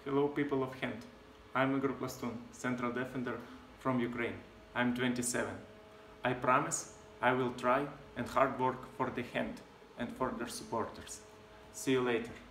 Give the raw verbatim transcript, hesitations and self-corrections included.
Hello people of Khent. I'm Igor Plastun, central defender from Ukraine. I'm twenty-seven. I promise I will try and hard work for the Khent and for their supporters. See you later.